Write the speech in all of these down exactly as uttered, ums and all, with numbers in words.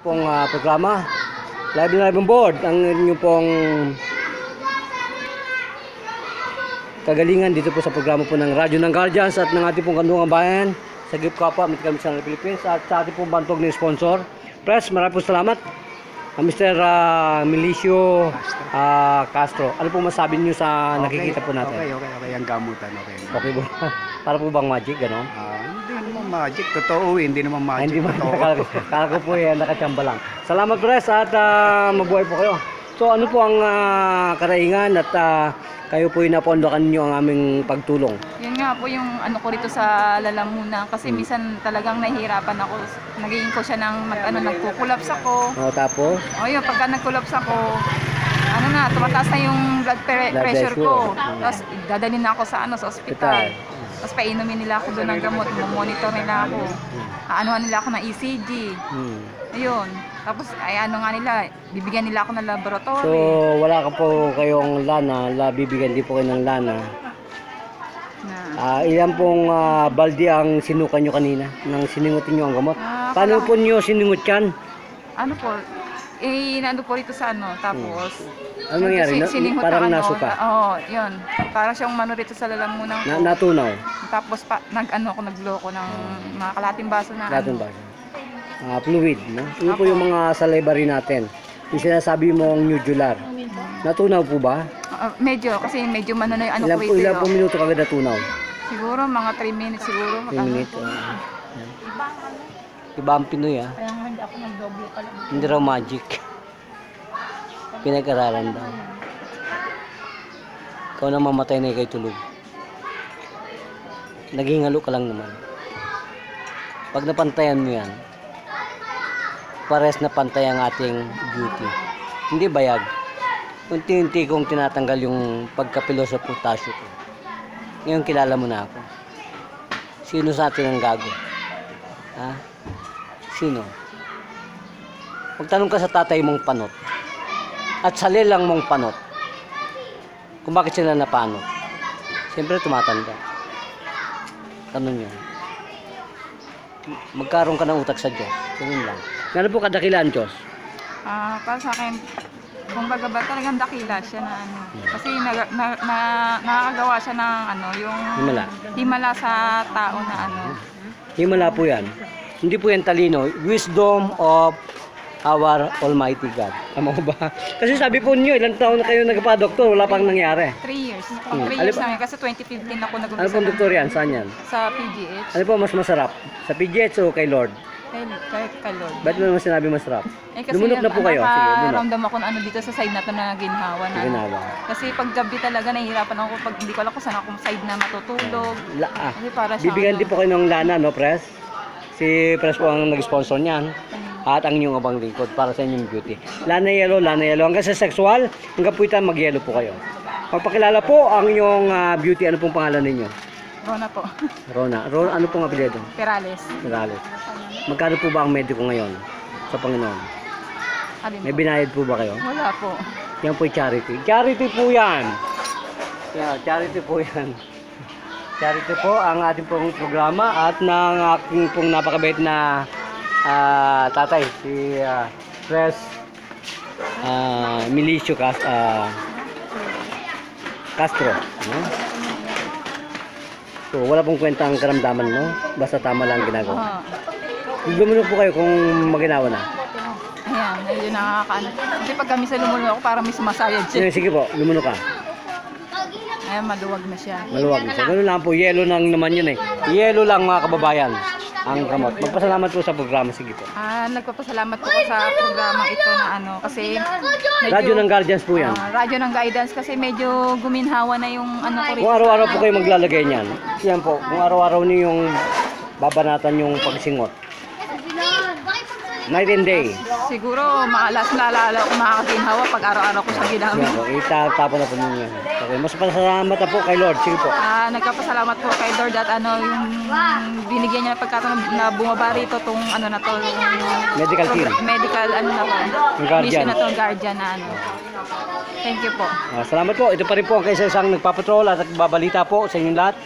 pong uh, programa. Live na live on board ang inyong pong kagalingan dito po sa programa po ng Radyo ng Guardians at ng ating pong Kandungang Bayan sa G I P Kapwa, Medical Mission ng Philippines at sa ating pong bantog ng sponsor. Press, maraming po salamat. Uh, Mister Uh, Milicio uh, Castro, ano po masabi niyo sa okay, nakikita po natin? Okay, okay, okay. Ang gamutan, okay. Okay po. Para po bang magic, gano'n? Uh, hindi naman magic. Totoo, hindi naman magic. Hindi man. Totoo. Kala ko po yan, nakachamba lang. Salamat, Press, at uh, mabuhay po kayo. So, ano po ang uh, karaingan at uh, kayo po inapondokan niyo ang aming pagtulong? Yun nga po yung ano ko rito sa lalamunan kasi hmm. minsan talagang nahihirapan ako. Naging ko siya ng mag, ano, nagkukulaps ako. O, tapos? O yun, pagka nagkulaps ako, ano na, tumataas na yung blood, pre blood pressure ko. Hmm. Tapos dadalhin na ako sa, ano, sa ospital. Hmm. Tapos painumin nila ako doon ng gamot, monitor nila ako. Hmm. Aanuhan nila ako ng E C G. Hmm. Ayun. Tapos ay ano nga nila, bibigyan nila ako ng laboratory. So wala ka po kayong lana, la bibigyan din po kayo ng lana. Na. Uh, ilan pong uh, balde ang sinukan nyo kanina nang siningutin nyo ang gamot? Ah, paano po nyo siningut yan? Ano po, eh nando po rito sa ano, tapos hmm. ano nangyari? Na, parang ano, nasuka? Oo, oh, yun. Parang siyang mano rito sa lalamunan ko. Na, natunaw? Tapos pa, nag ano ako, nagloko ng mga kalating baso na kalating ano. baso. Uh, fluid, no? Ito po yung mga salivary natin. Yung sinasabi mong nodular. Natunaw po ba? Uh, medyo, kasi medyo mano na yung ano ilan ko ito. ito. Ilan po minuto kagad natunaw? Siguro mga three minutes siguro. three minutes. Uh, iba ang Pinoy, ah. Kaya hindi ako nag-double pala. Hindi raw magic. Pinag-aralan daw. Ikaw na mamatay na ikay tulog. Naging halo ka lang naman. Pag napantayan mo yan, pares na pantay ang ating beauty. Hindi bayag. Unti-unti kong tinatanggal yung pagkapilo sa potasyo ko. Ngayon kilala mo na ako. Sino sa atin ang gago? Ha? Sino? Magtanong ka sa tatay mong panot. At sa lelang mong panot. Kung bakit sila napanot. Siyempre tumatanda. Tanong yun. Magkaroon ka ng utak sa Diyos. Ganun lang. Gano'n po kadakilaan, Diyos? Ah, uh, para sa akin, kung baga ba talagang dakila siya na ano. Kasi na, na, na, nakakagawa siya ng ano, yung himala. himala sa tao na ano. Himala po yan. Hindi po yan talino. Wisdom of our Almighty God. Tama mo ba? Kasi sabi po niyo, ilang taon na kayo nagpa-doktor, wala pang nangyari. three years. three Hmm. years na kasi twenty fifteen ako nag-umpisa. Ano pong doktor yan? Saan yan? Sa P G H. Ano po mas masarap? Sa P G H o kay Lord? Kay, kay, kay Lord. Ba't mo naman sinabi masarap? Eh, kasi Lumunok na po kayo. Sige, lumunok. Nakaramdam ako na ano dito sa side na to na ginhawa na. Ginhawa. Kasi pag gabi talaga nahihirapan ako pag hindi ko alam kung saan akong side na matutulog. La, ah. Kasi para siya Bibigyan ano, din po kayo ng lana, no, Press? Si Press po ang nag-sponsor niyan. At ang inyong abang lingkod para sa inyong beauty. Lana yellow, lana yellow. Hanggang sa sexual, hanggang po ito mag-yellow po kayo. Pagpakilala po ang inyong uh, beauty, ano pong pangalan ninyo? Rona po. Rona. Rona, ano pong apelyido? Perales. Perales. Magkano po ba ang medyo ngayon sa Panginoon? Alin May po? binayad po ba kayo? Wala po. Yan po yung charity. Charity po yan! Yeah, charity po yan. Charity po ang ating pong programa at ng aking pong napakabait na uh, tatay, si uh, Press uh, Milicio Castro. Uh, Castro no? So, wala pong kwenta ang karamdaman, no? Basta tama lang ginagawa. Uh, Lumunok po kayo kung maginawa na. ayan, medyo nakakaano. Kasi pag kami sa lumulong ako, parang may sumasayad siya. Sige, sige po, lumunok ka. Ayan, maluwag na siya. Maluwag na siya. Ganun lang po, yellow lang naman yun eh. Yellow lang mga kababayan ang gamot. Magpasalamat po sa programa, sige po. Ah, nagpapasalamat po ko sa programang ito na ano, kasi medyo, Radyo ng Guardians po yan. Ah, radyo ng guidance kasi medyo guminhawa na yung ano ko Kung araw-araw po kayo maglalagay niyan, yan po, kung araw-araw niyo yung babanatan yung pagsingot. Night and day. Siguro, maalas naalala ko makakaginhawa pag araw-araw ko siya ginamit. Yan po, itatapon na po ninyo. Okay, mas pasalamat na po kay Lord, sige po. Ah, nagpapasalamat po kay Lord at ano, yung binigyan niya ng pagkataon na bumaba rito tong ano na to, yung Medical team. medical ano na to, Yung guardian. mission na to, guardian na ano. Thank you po. Ah, salamat po. Ito pa rin po ang kaisa-isang nagpapatrol at nagbabalita po sa inyong lahat.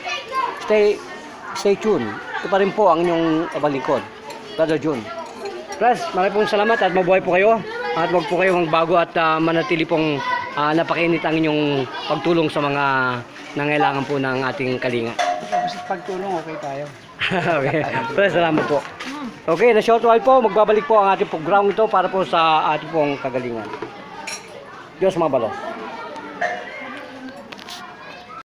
Stay, stay tuned. Ito pa rin po ang inyong abalikod. Brother June. Pres, marami pong salamat at mabuhay po kayo. At wag po kayong magbago at ah, manatili pong ah, napakainit ang inyong pagtulong sa mga nangailangan po ng ating kalinga. Basta pagtulong, okay tayo. Okay. Pres, salamat po. Okay, na short while po, magbabalik po ang ating program ito para po sa ating pong kagalingan. Diyos mabalo.